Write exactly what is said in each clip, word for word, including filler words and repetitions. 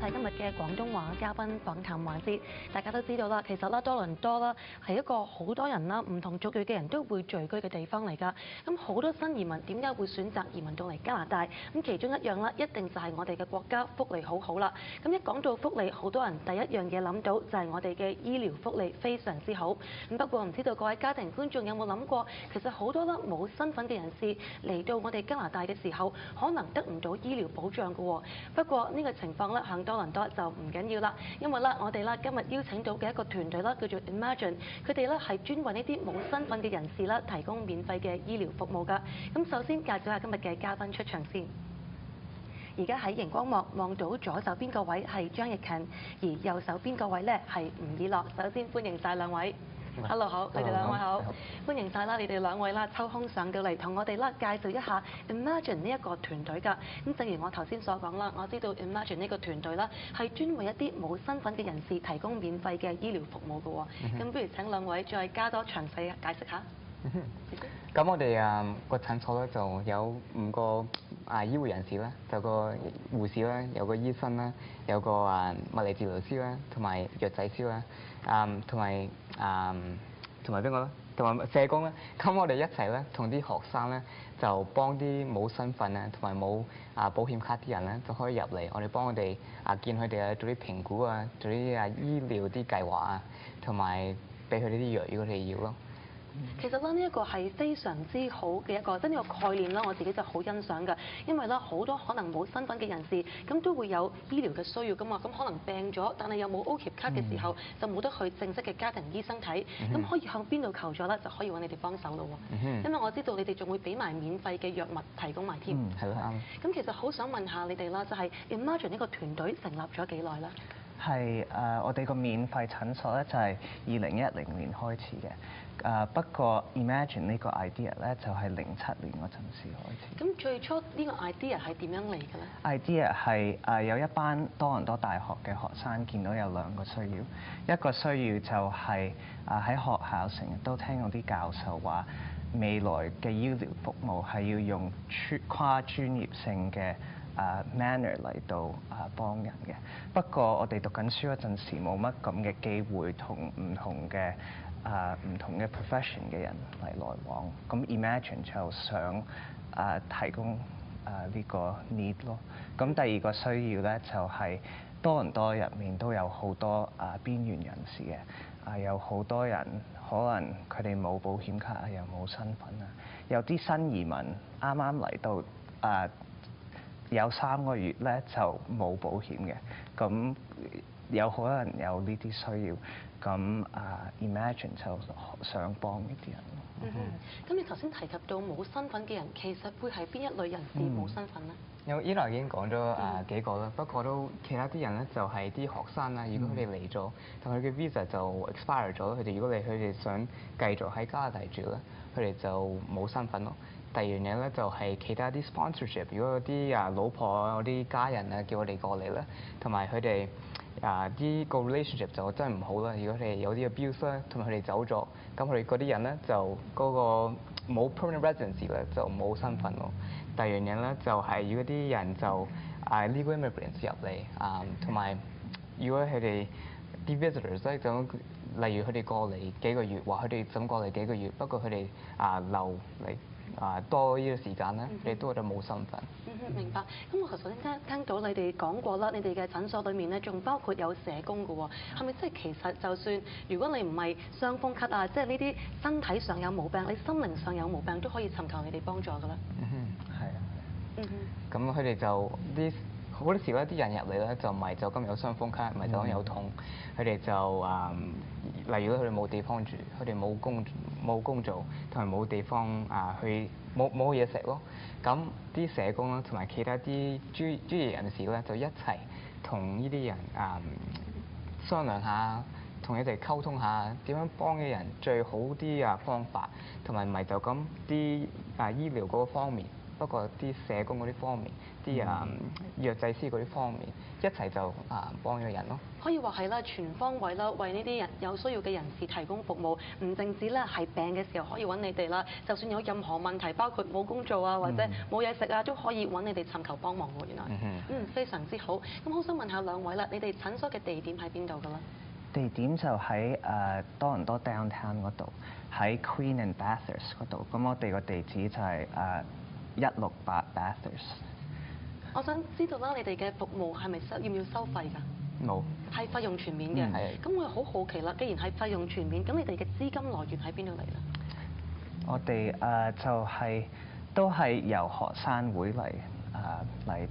晒今日嘅廣東話嘉賓訪談環節。大家都知道啦，其實啦多倫多啦係一個好多人啦唔同族裔嘅人都會聚居嘅地方嚟㗎。咁好多新移民點解會選擇移民到嚟加拿大？咁其中一樣啦，一定就係我哋嘅國家福利好好啦。咁一講到福利，好多人第一樣嘢諗到就係我哋嘅醫療福利非常之好。咁不過唔知道各位家庭觀眾有冇諗過，其實好多啦冇身份嘅人士嚟到我哋加拿大嘅時候，可能得唔到醫療保障㗎喎。不過呢個情況咧，響多倫多就唔緊要啦，因為咧我哋咧今日邀請到嘅一個團隊啦，叫做 Imagine，佢哋咧係專為呢啲冇身份嘅人士啦提供免費嘅醫療服務㗎。咁首先介紹下今日嘅嘉賓出場先。而家喺熒光幕望到左手邊個位係張奕勤，而右手邊個位咧係吳以樂。首先歡迎晒兩位。Hello 好，你哋兩位好，歡迎晒啦！你哋兩位啦，抽空上到嚟同我哋啦介紹一下 Imagine 呢一個團隊㗎。咁正如我頭先所講啦，我知道 Imagine 呢個團隊啦係專為一啲冇身份嘅人士提供免費嘅醫療服務㗎喎。咁、嗯、不如請兩位再加多詳細解釋下。 咁我哋啊個診所咧就有五個啊醫護人士啦，就個護士啦，有個醫生啦，有個啊物理治療師啦，同埋藥劑師啦，啊同埋啊同埋邊個咧？同埋社工咧。咁我哋一齊咧同啲學生咧就幫啲冇身份啊同埋冇啊保險卡啲人咧就可以入嚟，我哋幫佢哋啊見佢哋啊做啲評估啊，做啲啊醫療啲計劃啊，同埋俾佢哋啲藥如果佢哋要咯。 其實咧呢一個係非常之好嘅一個，即係呢個概念啦，我自己就好欣賞㗎。因為咧好多可能冇身份嘅人士，咁都會有醫療嘅需要㗎嘛。咁可能病咗，但係又冇 O K 卡嘅時候，嗯、就冇得去正式嘅家庭醫生睇。咁、嗯、可以向邊度求助咧？就可以揾你哋幫手咯喎。嗯、因為我知道你哋仲會俾埋免費嘅藥物提供埋添。係咯、嗯，啱。咁其實好想問下你哋啦，就係、是、Imagine 呢個團隊成立咗幾耐啦？ 係誒、呃，我哋個免費診所咧就係二零一零年開始嘅。誒、uh, 不過 Imagine 呢個 idea 咧就係零七年嗰陣時開始。 咁最初呢個 idea 係點樣嚟嘅咧 ？idea 係誒、uh, 有一班多倫多大學嘅學生見到有兩個需要，一個需要就係誒喺學校成日都聽到啲教授話未來嘅醫療服務係要用跨專業性嘅誒、uh, manner 嚟到誒、uh, 幫人嘅。不過我哋讀緊書嗰陣時冇乜咁嘅機會同唔同嘅誒唔、uh, 同嘅 profession 嘅人嚟來往，咁 Imagine 就想誒、uh, 提供誒呢、uh, 個 need 咯。咁第二個需要咧就係、是、多倫多入面都有好多誒、uh, 邊緣人士嘅，啊、uh, 有好多人可能佢哋冇保險卡啊，又冇身份啊，有啲新移民啱啱嚟到誒。Uh, 有三個月咧就冇保險嘅，咁有可能有呢啲需要，咁啊、uh, Imagine 就想幫呢啲人。 嗯哼，咁、嗯、你頭先提及到冇身份嘅人，其實會係邊一類人士冇身份咧？ 有 Ella 已經講咗啊幾個啦，不過都其他啲人咧就係啲學生啦。如果佢哋嚟咗，同佢嘅 visa 就 expire 咗，佢哋如果你佢哋想繼續喺加拿大住咧，佢哋就冇身份咯。第二樣嘢咧就係其他啲 sponsorship， 如果啲啊老婆啊、啲家人啊叫我哋過嚟咧，同埋佢哋啊啲個 relationship 就真係唔好啦。如果佢哋有啲 abuse 咧，同埋佢哋走咗，咁佢哋嗰啲人咧就嗰個冇 permanent residency 咧就冇身份咯。第二樣嘢咧就係、是、如果啲人就啊 legal immigrants 入嚟啊，同埋如果佢哋啲 visitors 咧就例如佢哋過嚟幾個月，話佢哋想過嚟幾個月，不過佢哋啊留嚟。啊，多呢個時間咧，你都覺得冇身份。 嗯哼，明白。咁我頭先聽聽到你哋講過啦，你哋嘅診所裏面咧，仲包括有社工嘅喎。係咪即係其實就算如果你唔係傷風咳啊，即係呢啲身體上有毛病，你心靈上有毛病都可以尋求你哋幫助嘅咧？ 嗯哼，係啊。 嗯哼。咁佢哋就啲好多時咧，啲人入嚟咧就唔係就咁有傷風咳，唔係就咁有痛，佢哋、嗯、就啊、嗯，例如佢哋冇地方住，佢哋冇工冇工做，同埋冇地方啊去冇冇嘢食咯。咁啲社工啦，同埋其他啲專專業人士咧，就一齊同呢啲人啊、嗯、商量下，同佢哋溝通下點樣幫嘅人最好啲啊方法，同埋唔係就咁啲啊醫療嗰個方面。 不過啲社工嗰啲方面，啲啊藥劑師嗰啲方面一齊就啊幫咗人咯。 可以話係啦，全方位啦，為呢啲人有需要嘅人士提供服務，唔淨止咧係病嘅時候可以揾你哋啦，就算有任何問題，包括冇工做啊，或者冇嘢食啊，都可以揾你哋尋求幫忙喎。原來，嗯， 嗯， 嗯，非常之好。咁好想問下兩位啦，你哋診所嘅地點喺邊度㗎啦？ 地點就喺誒多倫多 downtown 嗰度，喺 Queen and Bathurst 嗰度。咁我哋個地址就係誒一六八 Bathurst。 我想知道啦，你哋嘅服務係咪收要唔要收費㗎？ 冇。 係費用全面嘅。 係。 咁我好好奇啦，既然係費用全面，咁你哋嘅資金來源喺邊度嚟咧？ 我哋誒、呃、就係、是、都係由學生會嚟誒嚟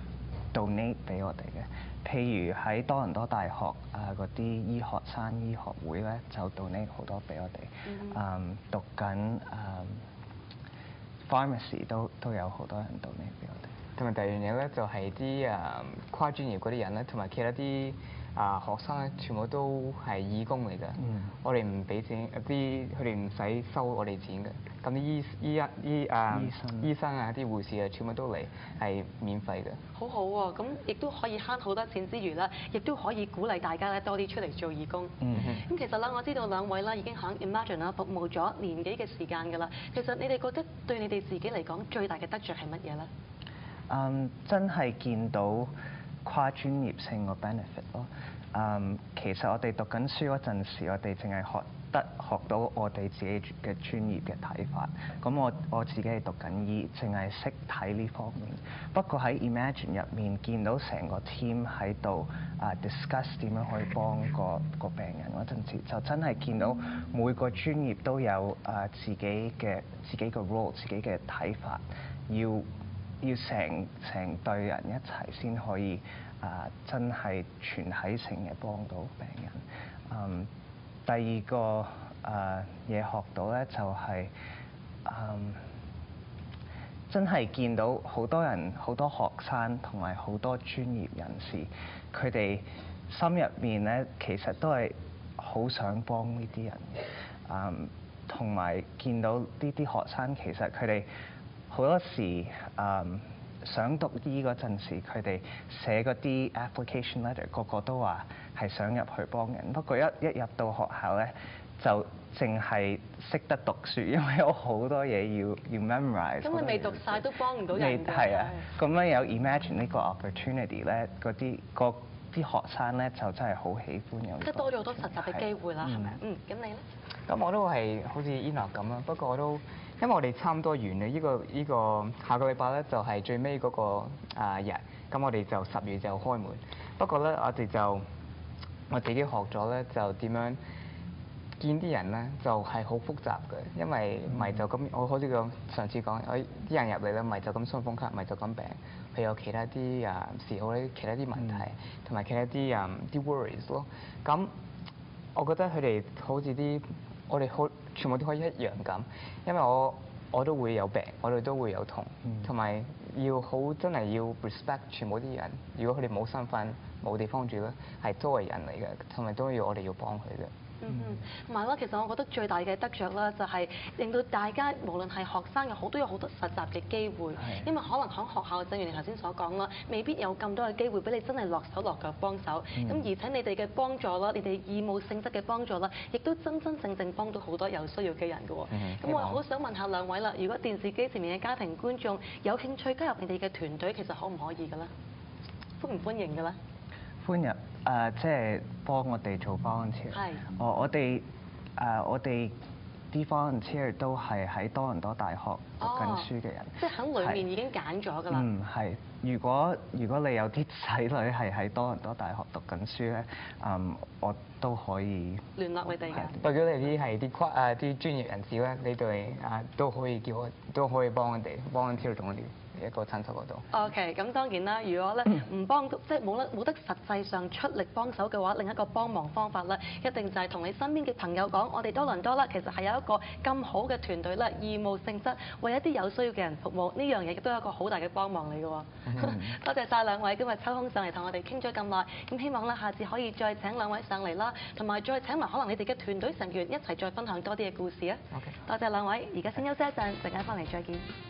donate 俾我哋嘅。譬如喺多倫多大學啊嗰啲醫學生醫學會咧，就 donate 好多俾我哋。嗯。嗯，讀緊誒、嗯、pharmacy 都都有好多人 donate 俾我哋。 同埋第二樣嘢咧，就係啲誒跨專業嗰啲人咧，同埋其他啲啊學生咧，全部都係義工嚟嘅。嗯。我哋唔俾錢，啲佢哋唔使收我哋錢嘅。咁啲醫醫一醫啊醫生醫生啊啲護士啊，全部都嚟係免費嘅。好好喎，咁亦都可以慳好多錢之餘啦，亦都可以鼓勵大家咧多啲出嚟做義工。嗯咁其實啦，我知道兩位啦已經喺 Imagine 啦服務咗年幾嘅時間㗎啦。其實你哋覺得對你哋自己嚟講最大嘅得着係乜嘢咧？ 嗯，真係見到跨專業性個 benefit 咯。嗯，其實我哋讀緊書嗰陣時，我哋淨係學得學到我哋自己嘅專業嘅睇法。咁我我自己係讀緊醫，淨係識睇呢方面。不過喺 Imagine 入面見到成個 team 喺度啊 discuss 點樣可以幫個個病人嗰陣時，就真係見到每個專業都有啊自己嘅自己個 role， 自己嘅睇法，要要成成隊人一齊先可以啊、呃，真係全體性嘅幫到病人。嗯，第二個啊嘢、呃、學到咧就係、是、嗯，真係見到好多人、好多學生同埋好多專業人士，佢哋心入面咧其實都係好想幫呢啲人嘅。嗯，同埋見到呢啲學生其實佢哋好多時誒、嗯、想讀醫嗰陣時，佢哋寫嗰啲 application letter，個個都話係想入去幫人。不過一一入到學校咧，就淨係識得讀書，因為有好多嘢要要 memorize。咁你未讀晒都幫唔到人㗎。 係啊，咁樣有 Imagine 呢個 opportunity 咧，嗰啲個啲學生咧就真係好喜歡有。 即係多咗好多實習嘅機會啦，係咪？嗯，咁你咧？ 咁我都係好似 Enoch 咁啦，不過我都因為我哋差唔多完啦，呢、這個依、這個下個禮拜咧就係最尾嗰個啊日，咁我哋就十月就開門。不過咧，我哋就我自己學咗咧，就點樣見啲人咧，就係、是、好複雜嘅，因為唔係就咁，我好似咁上次講，我啲人入嚟咧，唔係就咁傷風咳，唔係就咁病，佢有其他啲啊嗜好咧，其他啲問題，同埋、嗯、其他啲啊啲 worries 咯。咁我覺得佢哋好似啲。我哋好全部都可以一樣咁，因為我我都會有病，我哋都會有痛，同埋、嗯、要好真係要 respect 全部啲人。如果佢哋冇身份、冇地方住咧，係都係人嚟嘅，同埋都要我哋要幫佢嘅。 嗯嗯，同埋啦，其實我覺得最大嘅得着啦，就係令到大家無論係學生又好，都有好多實習嘅機會。的因為可能喺學校，正如你頭先所講啦，未必有咁多嘅機會俾你真係落手落腳幫手。咁、嗯、而且你哋嘅幫助啦，你哋義務性質嘅幫助啦，亦都真真正正幫到好多有需要嘅人嘅喎。咁、嗯、我好想問下兩位啦，如果電視機前面嘅家庭觀眾有興趣加入你哋嘅團隊，其實可唔可以嘅咧？歡唔歡迎嘅咧？ 歡迎，誒、呃，即係幫我哋做 volunteer。係。哦，我哋誒，我哋啲 volunteer 都係喺多倫多大學讀緊書嘅人。哦、 即係喺裏面已經揀咗㗎啦。 嗯，係。如果如果你有啲仔女係喺多倫多大學讀緊書咧，嗯，我都可以聯絡你哋嘅。 如果你啲係啲跨誒啲專業人士咧，你哋啊都可以叫我，都可以幫我哋 volunteer 同我哋。一個診所嗰度。OK， 咁當然啦，如果咧唔幫，即係冇得冇得實際上出力幫手嘅話，另一個幫忙方法咧，一定就係同你身邊嘅朋友講，我哋多倫多啦，其實係有一個咁好嘅團隊啦，義務性質為一啲有需要嘅人服務，呢樣嘢亦都係一個好大嘅幫忙嚟嘅喎。多謝晒兩位今日抽空上嚟同我哋傾咗咁耐，咁希望咧下次可以再請兩位上嚟啦，同埋再請埋可能你哋嘅團隊成員一齊再分享多啲嘅故事啊。OK，多謝兩位，而家先休息一陣，陣間翻嚟再見。